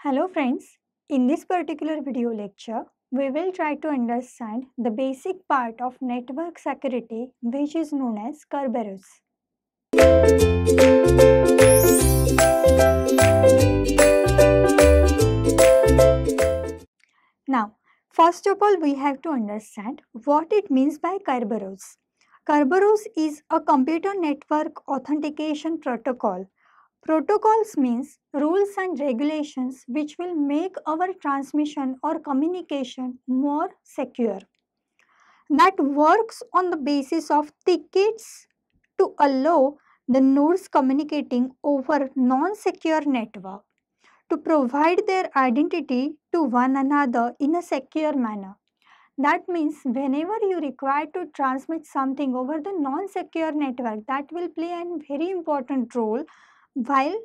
Hello friends, in this particular video lecture, we will try to understand the basic part of network security which is known as Kerberos. Now, first of all, we have to understand what it means by Kerberos. Kerberos is a computer network authentication protocol. Protocols means rules and regulations which will make our transmission or communication more secure. That works on the basis of tickets to allow the nodes communicating over non-secure network to provide their identity to one another in a secure manner. That means whenever you require to transmit something over the non-secure network, that will play a very important role while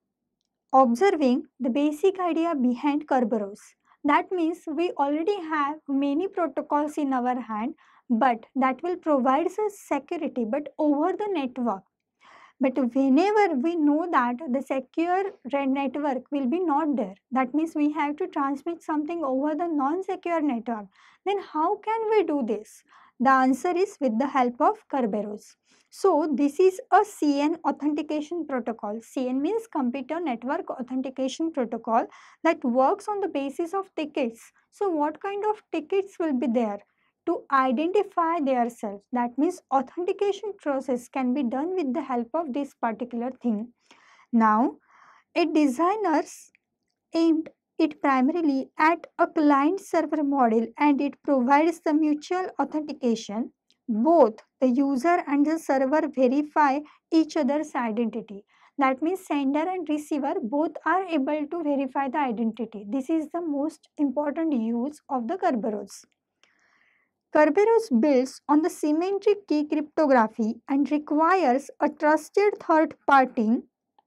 observing the basic idea behind Kerberos. That means we already have many protocols in our hand, but that will provide us security, but over the network. But whenever we know that the secure network will be not there, that means we have to transmit something over the non-secure network. Then how can we do this? The answer is with the help of Kerberos. So this is a CN authentication protocol. CN means Computer Network Authentication Protocol that works on the basis of tickets. So what kind of tickets will be there? To identify themselves. That means authentication process can be done with the help of this particular thing. Now, a designers aimed it primarily at a client server model and it provides the mutual authentication. Both the user and the server verify each other's identity. That means sender and receiver both are able to verify the identity. This is the most important use of the Kerberos. Kerberos builds on the symmetric key cryptography and requires a trusted third party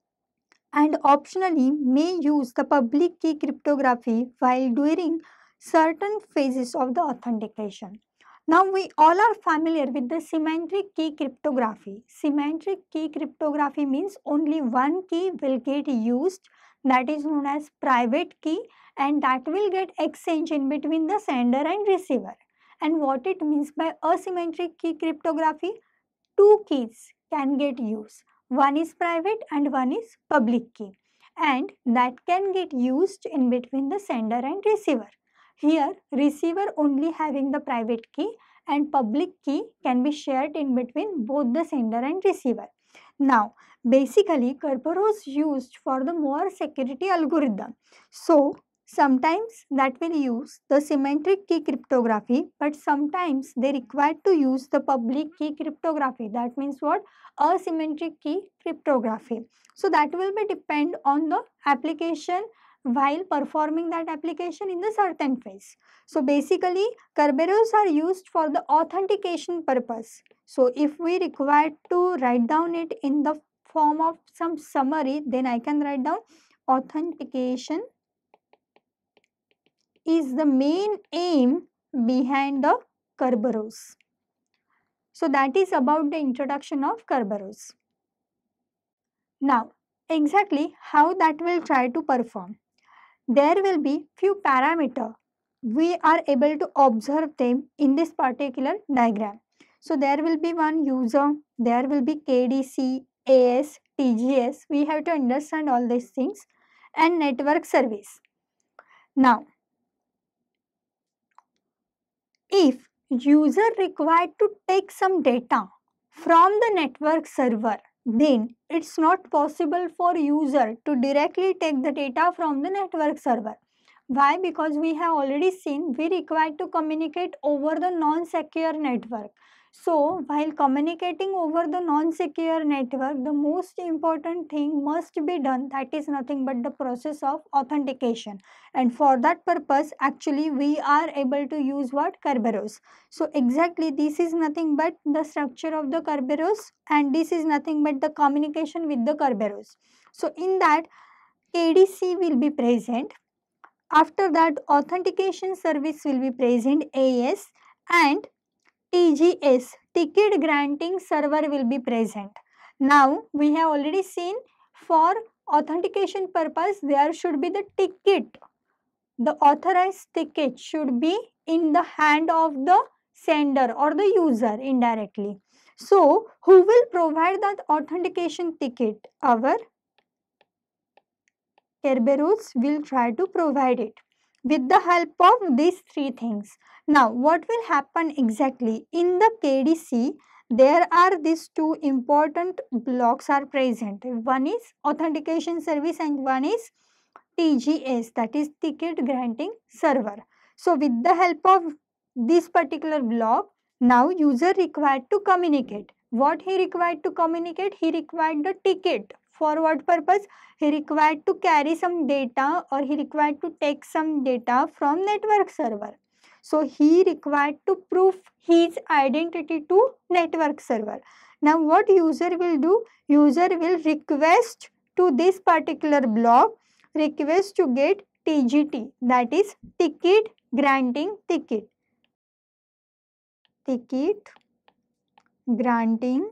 and optionally may use the public key cryptography while during certain phases of the authentication. Now we all are familiar with the symmetric key cryptography. Symmetric key cryptography means only one key will get used, that is known as private key, and that will get exchanged in between the sender and receiver. And what it means by asymmetric key cryptography? Two keys can get used. One is private and one is public key. And that can get used in between the sender and receiver. Here, receiver only having the private key and public key can be shared in between both the sender and receiver. Now, basically, Kerberos used for the more security algorithm. So, sometimes that will use the symmetric key cryptography, but sometimes they require to use the public key cryptography. That means what? Asymmetric key cryptography. So that will be depend on the application while performing that application in the certain phase. So basically, Kerberos are used for the authentication purpose. So if we require to write down it in the form of some summary, then I can write down authentication is the main aim behind the Kerberos. So that is about the introduction of Kerberos. Now, exactly how that will try to perform. There will be few parameters. We are able to observe them in this particular diagram. So there will be one user, there will be KDC, AS, TGS. We have to understand all these things, and network service. Now, if user required to take some data from the network server, then it's not possible for user to directly take the data from the network server. Why? Because we have already seen we require to communicate over the non-secure network. So while communicating over the non-secure network, the most important thing must be done, that is nothing but the process of authentication. And for that purpose, actually we are able to use what? Kerberos. So exactly this is nothing but the structure of the Kerberos, and this is nothing but the communication with the Kerberos. So in that, KDC will be present. After that, authentication service will be present, AS, and TGS, ticket granting server, will be present. Now, we have already seen for authentication purpose, there should be the ticket. The authorized ticket should be in the hand of the sender or the user indirectly. So, who will provide that authentication ticket? Our Kerberos will try to provide it with the help of these three things. Now, what will happen exactly? In the KDC, there are these two important blocks are present. One is authentication service and one is TGS, that is ticket granting server. So, with the help of this particular block, now user required to communicate. What he required to communicate? He required the ticket. For what purpose? He required to carry some data or he required to take some data from network server. So, he required to prove his identity to network server. Now, what user will do? User will request to this particular block, request to get TGT, that is ticket granting ticket. Ticket granting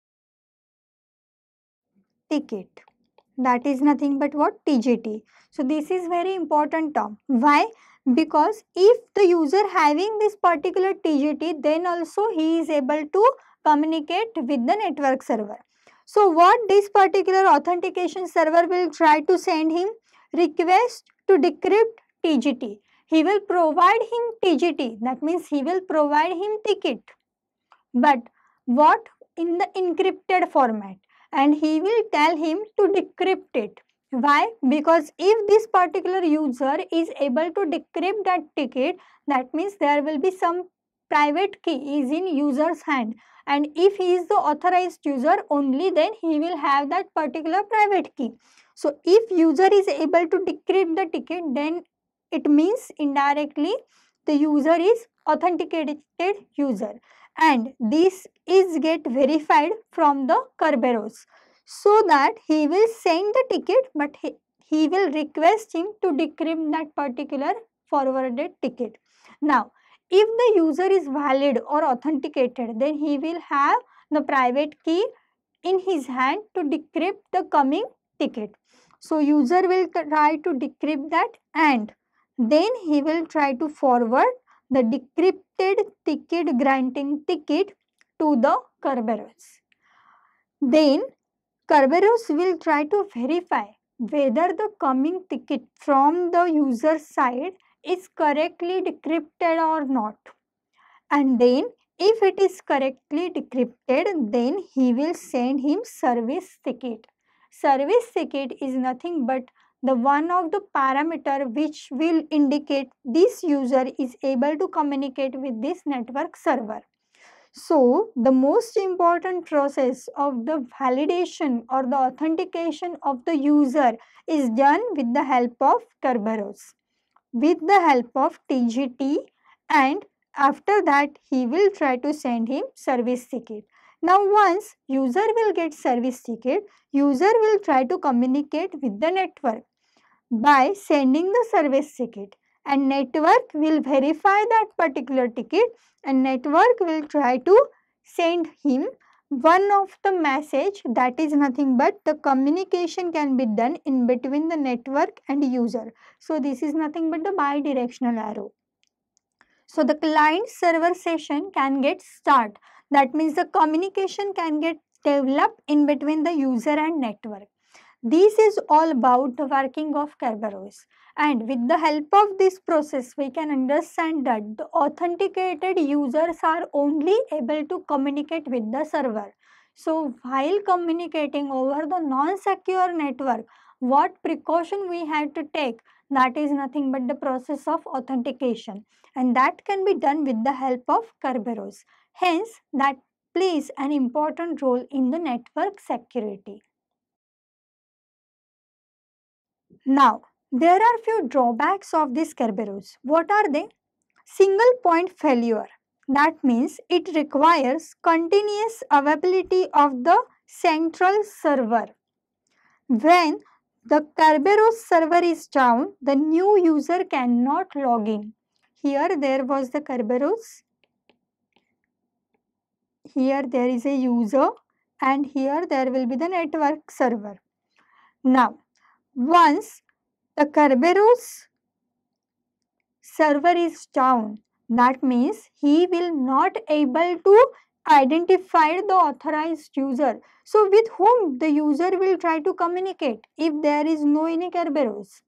ticket. That is nothing but what? TGT. So, this is very important term. Why? Because if the user having this particular TGT, then also he is able to communicate with the network server. So, what this particular authentication server will try to send him? Request to decrypt TGT. He will provide him TGT. That means he will provide him ticket. But what? In the encrypted format, and he will tell him to decrypt it. Why? Because if this particular user is able to decrypt that ticket, that means there will be some private key is in user's hand, and if he is the authorized user, only then he will have that particular private key. So if user is able to decrypt the ticket, then it means indirectly the user is authenticated user, and this is get verified from the Kerberos, so that he will send the ticket, but he will request him to decrypt that particular forwarded ticket. Now, if the user is valid or authenticated, then he will have the private key in his hand to decrypt the coming ticket. So, user will try to decrypt that, and then he will try to forward the decrypted ticket granting ticket to the Kerberos. Then Kerberos will try to verify whether the coming ticket from the user side is correctly decrypted or not. And then if it is correctly decrypted, then he will send him service ticket. Service ticket is nothing but the one of the parameter which will indicate this user is able to communicate with this network server. So, the most important process of the validation or the authentication of the user is done with the help of Kerberos, with the help of TGT, and after that he will try to send him service ticket. Now, once user will get service ticket, user will try to communicate with the network by sending the service ticket, and network will verify that particular ticket, and network will try to send him one of the message, that is nothing but the communication can be done in between the network and user. So, this is nothing but the bidirectional arrow. So, the client server session can get start, that means the communication can get developed in between the user and network. This is all about the working of Kerberos, and with the help of this process we can understand that the authenticated users are only able to communicate with the server. So while communicating over the non-secure network, what precaution we have to take? That is nothing but the process of authentication, and that can be done with the help of Kerberos. Hence, that plays an important role in the network security. Now, there are few drawbacks of this Kerberos. What are they? Single point failure. That means it requires continuous availability of the central server. When the Kerberos server is down, the new user cannot log in. Here there was the Kerberos. Here there is a user, and here there will be the network server. Now, once the Kerberos server is down, that means he will not able to identify the authorized user. So with whom the user will try to communicate if there is no any Kerberos?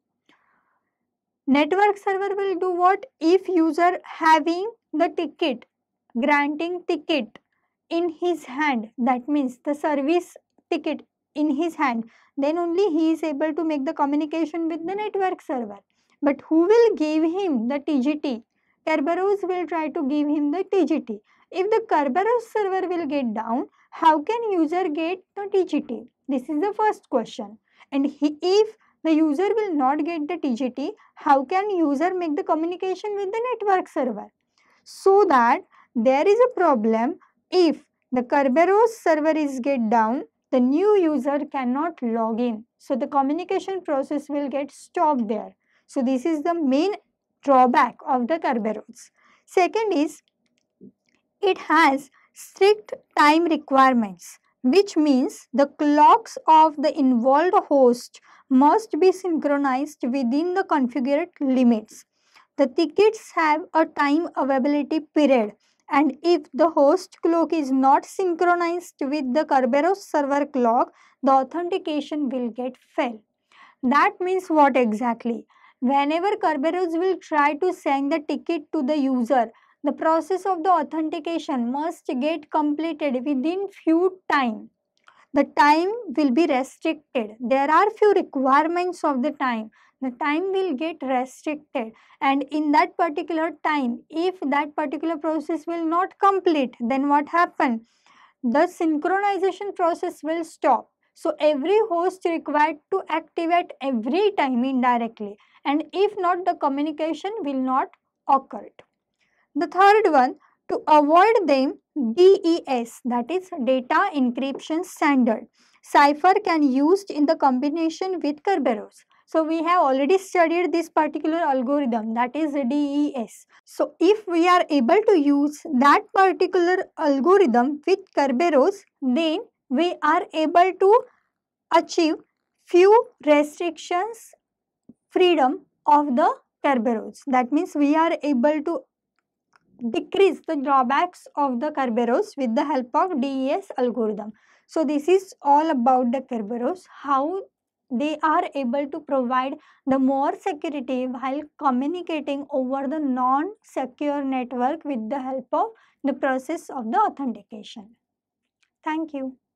Network server will do what? If user having the ticket, granting ticket in his hand, that means the service ticket in his hand, then only he is able to make the communication with the network server. But who will give him the TGT? Kerberos will try to give him the TGT. If the Kerberos server will get down, how can user get the TGT? This is the first question. And if the user will not get the TGT, how can user make the communication with the network server? So that there is a problem. If the Kerberos server is get down, the new user cannot log in. So the communication process will get stopped there. So this is the main drawback of the Kerberos. Second is, it has strict time requirements, which means the clocks of the involved host must be synchronized within the configured limits. The tickets have a time availability period, and if the host clock is not synchronized with the Kerberos server clock, the authentication will get failed. That means what exactly? Whenever Kerberos will try to send the ticket to the user, the process of the authentication must get completed within few time. The time will be restricted. There are few requirements of the time. The time will get restricted, and in that particular time, if that particular process will not complete, then what happen? The synchronization process will stop. So every host required to activate every time indirectly, and if not, the communication will not occur. The third one, to avoid them, DES, that is data encryption standard. Cipher can used in the combination with Kerberos. So we have already studied this particular algorithm, that is DES. So if we are able to use that particular algorithm with Kerberos, then we are able to achieve few restrictions freedom of the Kerberos. That means we are able to decrease the drawbacks of the Kerberos with the help of DES algorithm. So this is all about the Kerberos, how they are able to provide the more security while communicating over the non-secure network with the help of the process of the authentication. Thank you.